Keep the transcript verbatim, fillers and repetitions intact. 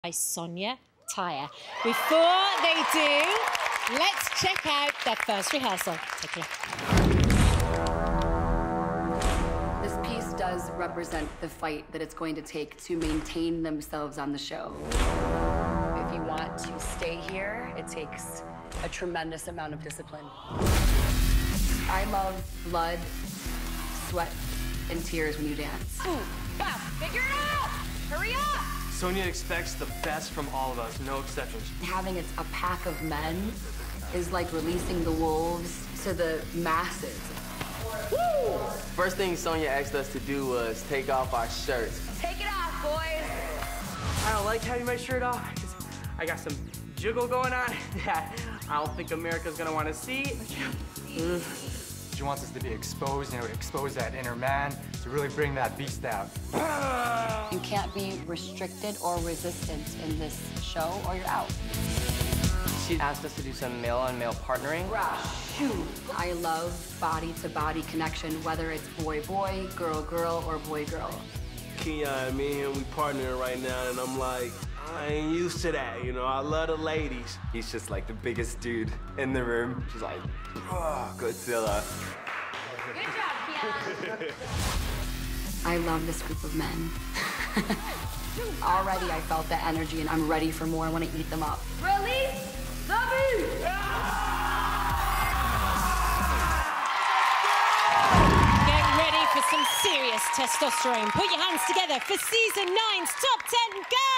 by Sonya Tayeh. Before they do, let's check out their first rehearsal. Take a look. This piece does represent the fight that it's going to take to maintain themselves on the show. If you want to stay here, it takes a tremendous amount of discipline. I love blood, sweat, and tears when you dance. Ooh, wow, figure it out! Hurry up! Sonya expects the best from all of us, no exceptions. Having it a pack of men is like releasing the wolves to the masses. Woo! First thing Sonya asked us to do was take off our shirts. Take it off, boys! I don't like having my shirt off. I got some jiggle going on that I don't think America's gonna want to see. She wants us to be exposed, you know, expose that inner man, to really bring that beast out. You can't be restricted or resistant in this show or you're out. She asked us to do some male-on-male partnering. I love body-to-body connection, whether it's boy-boy, girl-girl, or boy-girl. Keon and me and we partnering right now, and I'm like, I ain't used to that, you know, I love the ladies. He's just like the biggest dude in the room. She's like, oh, Godzilla. Good job, Keon. I love this group of men. Already I felt the energy and I'm ready for more. I want to eat them up. Release the beast! Get ready for some serious testosterone. Put your hands together for season nine's Top ten Go!